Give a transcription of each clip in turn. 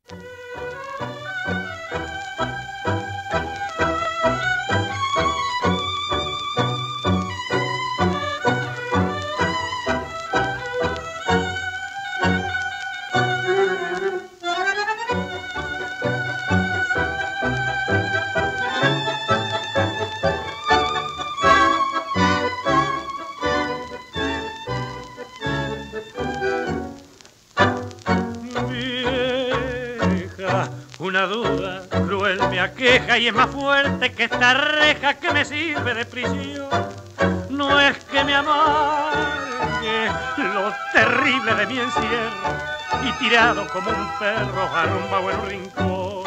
Una duda cruel me aqueja y es más fuerte que esta reja que me sirve de prisión. No es que me amargue lo terrible de mi encierro y tirado como un perro arrumbado en un rincón.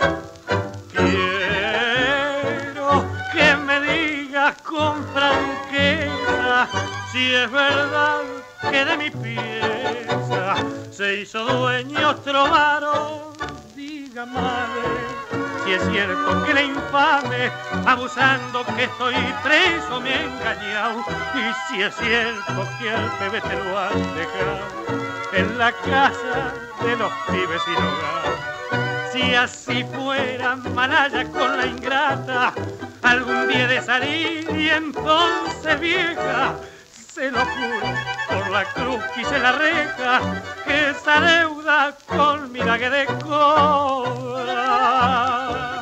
Quiero que me digas con franqueza si es verdad que de mi pieza se hizo dueño otro varón. Diga, madre, si es cierto que la infame, abusando que estoy preso, me ha engañado. Y si es cierto que al bebé te lo han dejado en la casa de los pibes sin hogar. Si así fuera malaya con la ingrata, algún día de salir y entonces vieja, se lo juro por la cruz que hice la reja, que esa deuda con mirague de cobrar.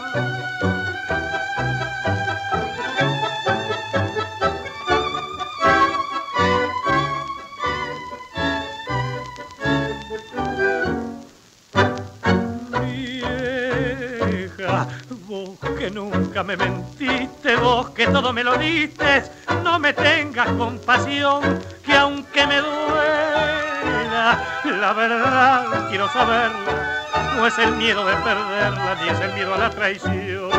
Vieja, vos que nunca me mentiste, vos que todo me lo diste, no me tengas compasión, que aunque me duela, la verdad quiero saberla. No es el miedo de perderla, ni es el miedo a la traición.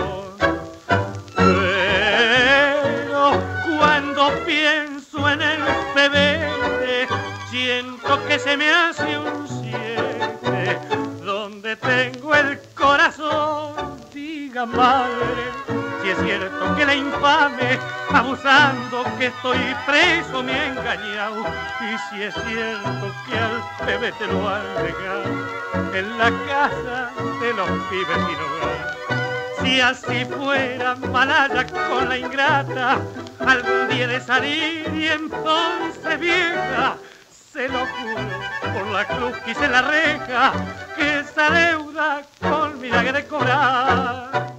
Pero cuando pienso en el bebé, siento que se me hace un 7, donde tengo el corazón. Diga, madre, si es cierto que la infame, abusando que estoy preso, me ha engañado. Y si es cierto que al bebé te lo han dejado en la casa de los pibes sin hogar. Si así fuera malaya con la ingrata, algún día de salir y entonces vieja, se lo juro por la cruz que hice la reja, que esa deuda con milagre de cobrar.